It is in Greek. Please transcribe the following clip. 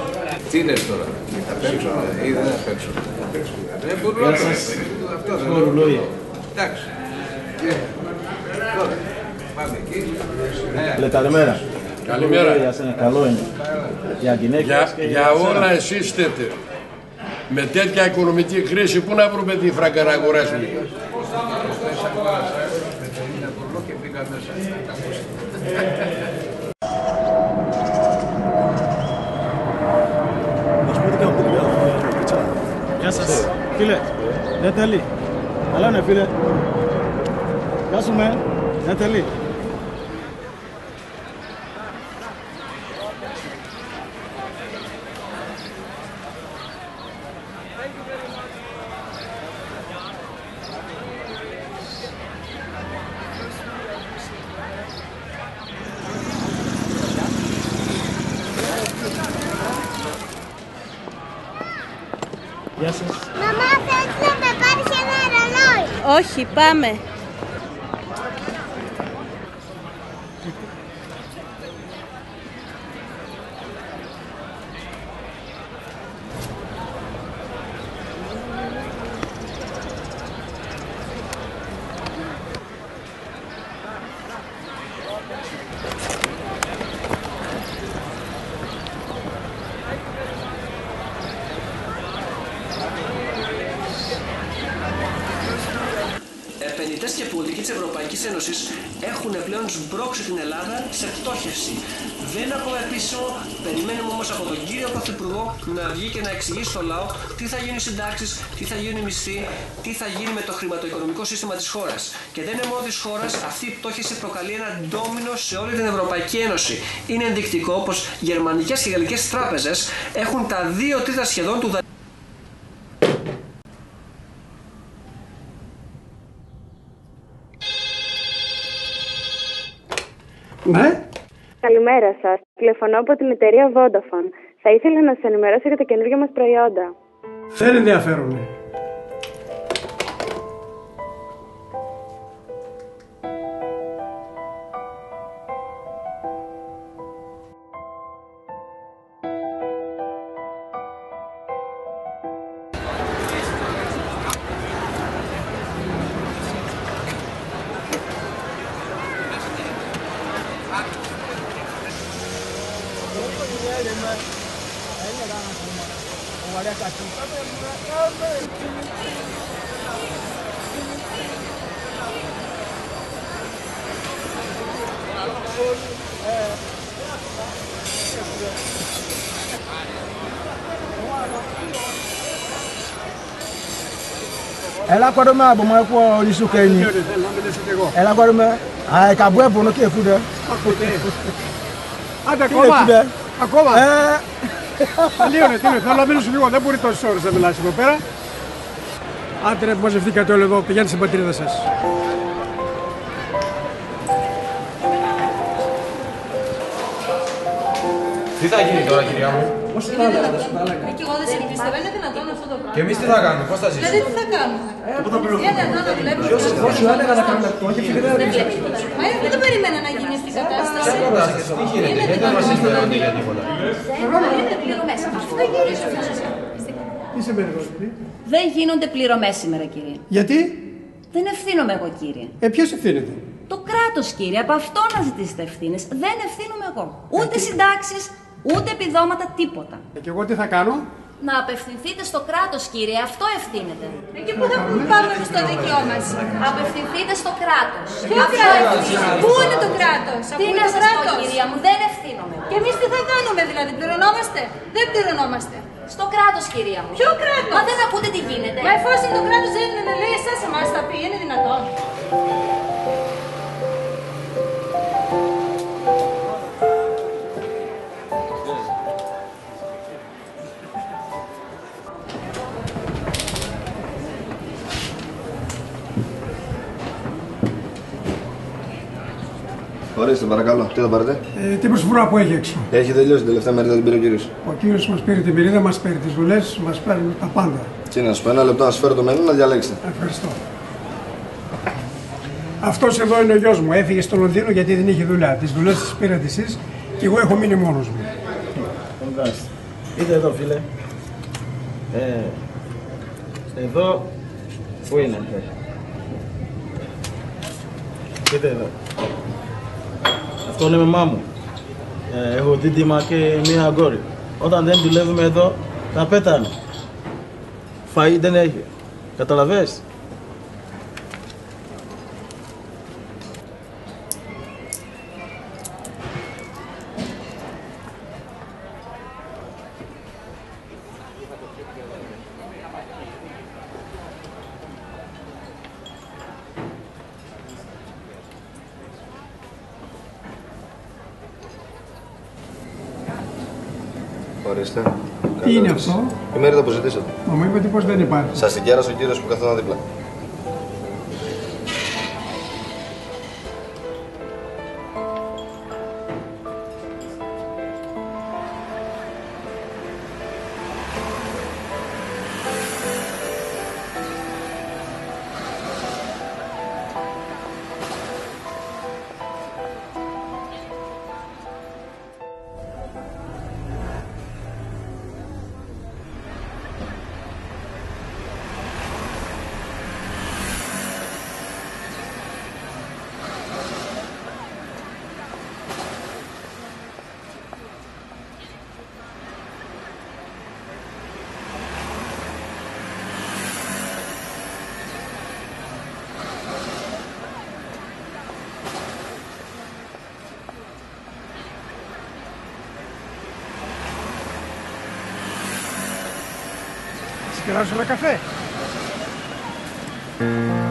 Τι λες τώρα, θα παίξω ή δεν θα παίξω. Δεν μπορώ να παίξω. Εντάξει. Τώρα, πάμε εκεί. Καλημέρα. Καλημέρα. Καλό είναι. Για όλα εσείς φταίτε. Με τέτοια οικονομική κρίση, πού να βρούμε τη φράγκα να αγοράσουμε. Γεια σας. Φίλε, δεν θέλει. Καλά είναι φίλε. Γεια σου με. Δεν θέλει. Γεια σας. Μαμά, θέλεις να με πάρεις ένα ρολόι? Όχι, πάμε. Επενδυτές και πολιτικοί της Ευρωπαϊκής Ένωσης έχουν πλέον σμπρώξει την Ελλάδα σε πτώχευση. Δεν είναι ακόμα επίσημο, περιμένουμε όμως από τον κύριο Πρωθυπουργό να βγει και να εξηγήσει στο λαό τι θα γίνει οι συντάξεις, τι θα γίνει οι μισθοί, τι θα γίνει με το χρηματοοικονομικό σύστημα της χώρας. Και δεν είναι μόνο της χώρας, αυτή η πτώχευση προκαλεί ένα ντόμινο σε όλη την Ευρωπαϊκή Ένωση. Είναι ενδεικτικό πως γερμανικές και γαλλικές τράπεζες έχουν τα 2/3 σχεδόν του δανείου. Ναι. Καλημέρα σας. Τηλεφωνώ από την εταιρεία Vodafone. Θα ήθελα να σας ενημερώσω για τα καινούργια μας προϊόντα. Δεν ενδιαφέρομαι. Ela kwado me abo ma ko risu kenyi. Ela kwado me ai ka bo ebo no ke fu de. Άντε ακόμα. Λίγο είναι, θέλω να μείνω λίγο, δεν μπορεί τόσες ώρες να μιλάς εδώ πέρα. Άντε ρε που μαζευτήκατε όλοι εδώ, πηγαίνετε στην πατρίδα σας. Τι θα γίνει τώρα, κυρία μου? Πώς θα έλεγα, δεν σου τα έλεγα. Και εγώ δεν σε πιστεύω, είναι δυνατόν αυτό το πράγμα. Και εμείς τι θα κάνουμε, πώς θα ζήσουμε? Δηλαδή τι θα κάνουμε? Είναι εδώ να δουλεύουμε. Πώς σου έλεγα να κάνουμε αυτό και φύγετε να ρίξετε. Μα δεν το περίμενα να γίνει αυτή η κατάσταση. Τι γίνεται, δεν μας ενημερώνετε για τίποτα. Είναι πληρωμές. Αυτό γυρίζω. Τι σημαίνει εδώ, Δεν γίνονται πληρωμές σήμερα, κύριε. γιατί? Δεν ευθύνομαι εγώ, κύριε. Ποιος ευθύνεται? Το κράτος, κύριε. Από αυτό να ζητήσετε ευθύνες. Δεν ευθύνομαι εγώ. Ούτε συντάξεις, ούτε επιδόματα, τίποτα. Και εγώ τι θα κάνω? Να απευθυνθείτε στο κράτος, κύριε. Αυτό ευθύνεται. Εκεί που θα πάμε στο δίκαιό μας. Απευθυνθείτε στο κράτος. Ποιο κράτος? Πού είναι το κράτος? Τι να σας πω, κυρία μου, δεν ευθύνομαι. Και εμείς τι θα κάνουμε, δηλαδή, πληρωνόμαστε? Δεν πληρωνόμαστε. Στο κράτος, κυρία μου. Ποιο κράτος? Μα δεν ακούτε τι γίνεται. Μα εφόσον το κράτος δεν λέει εσάς, εμάς θα πει, είναι δυνατόν? Ορίστε, παρακαλώ. Τι θα πάρετε? Τι προσφορά που έχει έξω. Έχει τελειώσει την τελευταία μερίδα, την πήρε ο κύριος. Ο κύριος μας πήρε την μερίδα, μας πήρε τις δουλειές, μας παίρνει τα πάντα. Τι να σου πω, ένα λεπτό να σου φέρω το μενού να διαλέξετε. Ευχαριστώ. Αυτός εδώ είναι ο γιος μου. Έφυγε στο Λονδίνο γιατί δεν είχε δουλειά. Τις δουλειές τις πήρατε εσείς και εγώ έχω μείνει μόνος μου. Κοίτα εδώ, φίλε. Εδώ, πού είναι? Κοίτα εδώ. Αυτό είναι μαμά μου. Έχω δίδυμα και μία αγόρι. Όταν δεν δουλεύουμε εδώ, τα πέτανε. Φαΐ δεν έχει. Καταλαβες? Ορίστε. Τι είναι αυτό? Η μέρη που ζητήσατε. Μα μου είπατε πως δεν υπάρχει. Σας την κέρασε ο κύριος που καθόταν δίπλα. Σας κεράσω ένα καφέ.